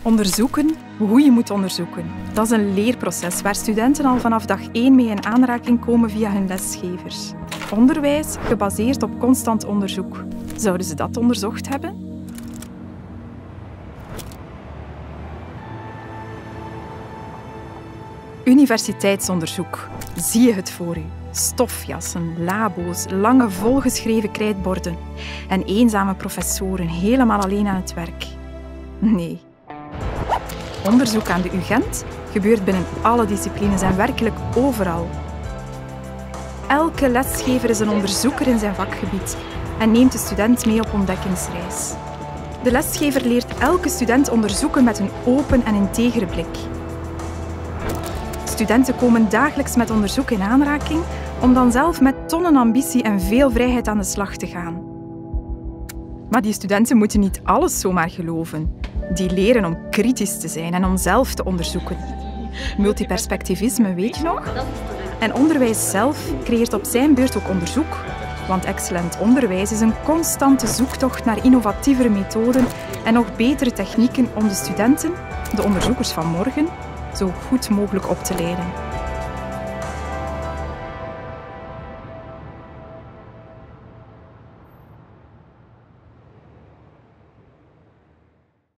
Onderzoeken hoe je moet onderzoeken. Dat is een leerproces waar studenten al vanaf dag 1 mee in aanraking komen via hun lesgevers. Onderwijs gebaseerd op constant onderzoek. Zouden ze dat onderzocht hebben? Universiteitsonderzoek. Zie je het voor u? Stofjassen, labo's, lange volgeschreven krijtborden en eenzame professoren helemaal alleen aan het werk. Nee. Onderzoek aan de UGent gebeurt binnen alle disciplines en werkelijk overal. Elke lesgever is een onderzoeker in zijn vakgebied en neemt de student mee op ontdekkingsreis. De lesgever leert elke student onderzoeken met een open en integere blik. Studenten komen dagelijks met onderzoek in aanraking om dan zelf met tonnen ambitie en veel vrijheid aan de slag te gaan. Maar die studenten moeten niet alles zomaar geloven. Die leren om kritisch te zijn en om zelf te onderzoeken. Multiperspectivisme, weet je nog? En onderwijs zelf creëert op zijn beurt ook onderzoek. Want excellent onderwijs is een constante zoektocht naar innovatievere methoden en nog betere technieken om de studenten, de onderzoekers van morgen, zo goed mogelijk op te leiden.